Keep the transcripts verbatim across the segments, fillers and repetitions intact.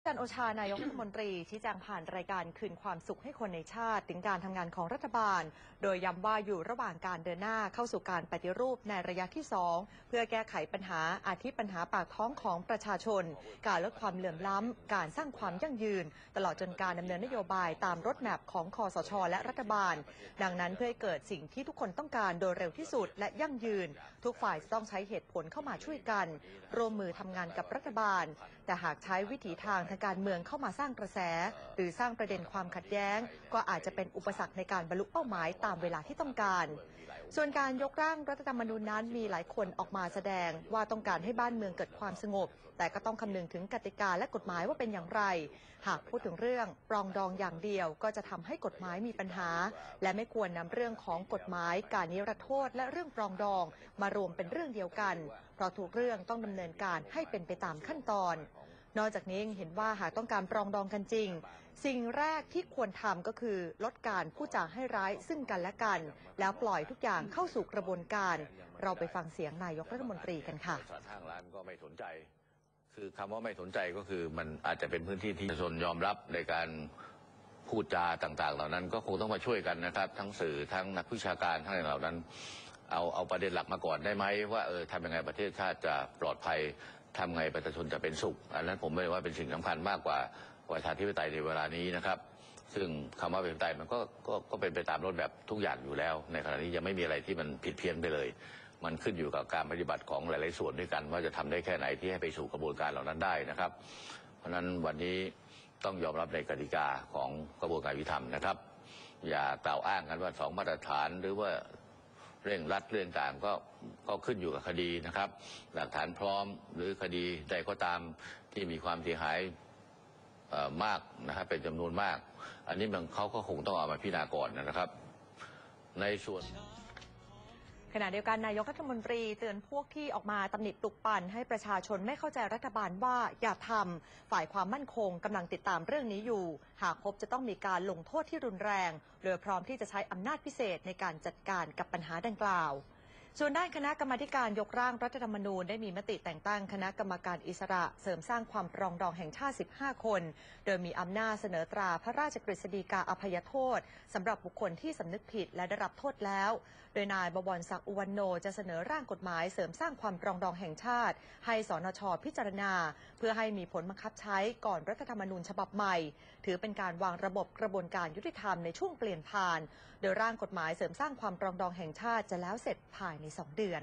จันทร์โอชานายกรัฐมนตรีชี้แจงผ่านรายการคืนความสุขให้คนในชาติถึงการทำงานของรัฐบาลโดยย้ำว่าอยู่ระหว่างการเดินหน้าเข้าสู่การปฏิรูปในระยะที่สองเพื่อแก้ไขปัญหาอาทิปัญหาปากท้องของประชาชนการลดความเหลื่อมล้ำการสร้างความยั่งยืนตลอดจนการดำเนินนโยบายตามรถแมพของคสช.และรัฐบาลดังนั้นเพื่อให้เกิดสิ่งที่ทุกคนต้องการโดยเร็วที่สุดและยั่งยืนทุกฝ่ายต้องใช้เหตุผลเข้ามาช่วยกันร่วมมือทำงานกับรัฐบาลแต่หากใช้วิถีทางทางการเมืองเข้ามาสร้างกระแสหรือสร้างประเด็นความขัดแย้งก็อาจจะเป็นอุปสรรคในการบรรลุเป้าหมายตามเวลาที่ต้องการส่วนการยกร่างรัฐธรรมนูญนั้นมีหลายคนออกมาแสดงว่าต้องการให้บ้านเมืองเกิดความสงบแต่ก็ต้องคำนึงถึงกติกาและกฎหมายว่าเป็นอย่างไรหากพูดถึงเรื่องปรองดองอย่างเดียวก็จะทำให้กฎหมายมีปัญหาและไม่ควรนำเรื่องของกฎหมายการนิรโทษและเรื่องปรองดองมารวมเป็นเรื่องเดียวกันเพราะทุกเรื่องต้องดำเนินการให้เป็นไปตามขั้นตอนนอกจากนี้ยังเห็นว่าหากต้องการปรองดองกันจริงสิ่งแรกที่ควรทำก็คือลดการพูดจาให้ร้ายซึ่งกันและกันแล้วปล่อยทุกอย่างเข้าสู่กระบวนการเราไปฟังเสียงนายกรัฐมนตรีกันค่ะทางร้านก็ไม่สนใจคือคำว่าไม่สนใจก็คือมันอาจจะเป็นพื้นที่ที่ประชาชนยอมรับในการพูดจาต่างๆเหล่านั้นก็คงต้องมาช่วยกันนะครับทั้งสื่อทั้งนักวิชาการทั้งเหล่านั้นเอาเอาประเด็นหลักมาก่อนได้ไหมว่าเออทำยังไงประเทศชาติจะปลอดภัยทำไงประชาชนจะเป็นสุขอันนั้นผมไม่ได้ว่าเป็นสิ่งสำคัญมากกว่าประชาธิปไตยในเวลานี้นะครับซึ่งคำว่าประชาธิปไตยมันก็ก็ก็เป็นไปตามรถแบบทุกอย่างอยู่แล้วในขณะนี้ยังไม่มีอะไรที่มันผิดเพี้ยนไปเลยมันขึ้นอยู่กับการปฏิบัติของหลายๆส่วนด้วยกันว่าจะทำได้แค่ไหนที่ให้ไปสู่กระบวนการเหล่านั้นได้นะครับเพราะฉะนั้นวันนี้ต้องยอมรับในกติกาของกระบวนการยุติธรรมนะครับอย่ากล่าวอ้างกันว่าสองมาตรฐานหรือว่าเร่งรัดเรื่องต่างก็ก็ขึ้นอยู่กับคดีนะครับหลักฐานพร้อมหรือคดีใดก็ตามที่มีความเสียหายมากนะครับเป็นจำนวนมากอันนี้มันเขาก็คงต้องเอามาพิจารณาก่อนนะครับในส่วนขณะเดียวกันนายกรัฐมนตรีเตือนพวกที่ออกมาตำหนิปลุกปั่นให้ประชาชนไม่เข้าใจรัฐบาลว่าอย่าทำฝ่ายความมั่นคงกำลังติดตามเรื่องนี้อยู่หากพบจะต้องมีการลงโทษที่รุนแรงโดยพร้อมที่จะใช้อำนาจพิเศษในการจัดการกับปัญหาดังกล่าวส่วนด้านคณะกรรมาการยกร่างรัฐธรรมนูญได้มีมติแต่งตั้งคณะกรรมการอิสระเสริมสร้างความปรองดองแห่งชาติสิบห้าคนโดยมีอำนาจเสนอตราพระราชกฤษฎีกาอภัยโทษสำหรับบุคคลที่สำนึกผิดและได้รับโทษแล้วโดยนายบวรศักดิ์อุวันโนจะเสนอร่างกฎหมายเสริมสร้างความปรองดองแห่งชาติให้สนช.พิจารณาเพื่อให้มีผลบังคับใช้ก่อนรัฐธรรมนูญฉบับใหม่ถือเป็นการวางระบบกระบวนการยุติธรรมในช่วงเปลี่ยนผ่านโดยร่างกฎหมายเสริมสร้างความปรองดองแห่งชาติจะแล้วเสร็จภายในสองเดือน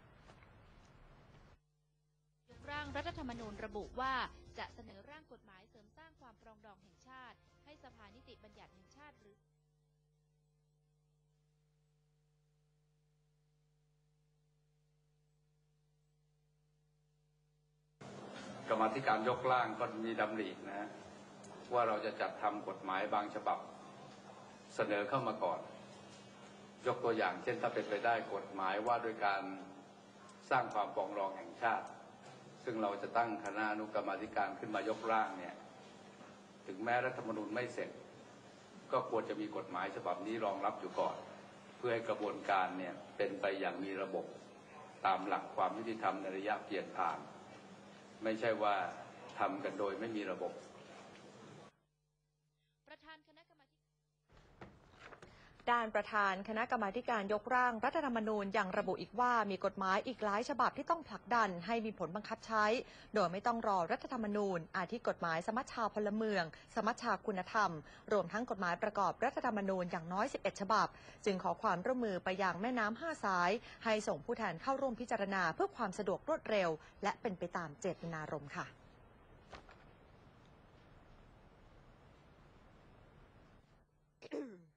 ร่างรัฐธรรมนูญระบุว่าจะเสนอร่างกฎหมายเสริมสร้างความปรองดองแห่งชาติให้สภานิติบัญญัติแห่งชาติหรือกรรมาธิการยกร่างก็มีดำรินะฮะว่าเราจะจัดทำกฎหมายบางฉบับเสนอเข้ามาก่อนยกตัวอย่างเช่นถ้าเป็นไปได้กฎหมายว่าด้วยการสร้างความปรองดองแห่งชาติซึ่งเราจะตั้งคณะอนุกรรมาธิการขึ้นมายกร่างเนี่ยถึงแม้รัฐธรรมนูญไม่เสร็จก็ควรจะมีกฎหมายฉบับนี้รองรับอยู่ก่อนเพื่อให้กระบวนการเนี่ยเป็นไปอย่างมีระบบตามหลักความยุติธรรมในระยะเปลี่ยนผ่านไม่ใช่ว่าทำกันโดยไม่มีระบบด้านประธานคณะกรรมาการยกร่างรัฐธรรมนูญยังระบุอีกว่ามีกฎหมายอีกหลายฉบับที่ต้องผลักดันให้มีผลบังคับใช้โดยไม่ต้องรอรัฐธรรมนูญอาทิกฎหมายสมัชชาพลเมืองสมัชชาคุณธรรมรวมทั้งกฎหมายประกอบรัฐธรรมนูญอย่างน้อยสิบเอ็ดฉบับจึงขอความร่วมมือไปยังแม่น้ำห้าสายให้ส่งผู้แทนเข้าร่วมพิจารณาเพื่อความสะดวกรวดเร็วและเป็นไปตามเจตนารมณ์ค่ะ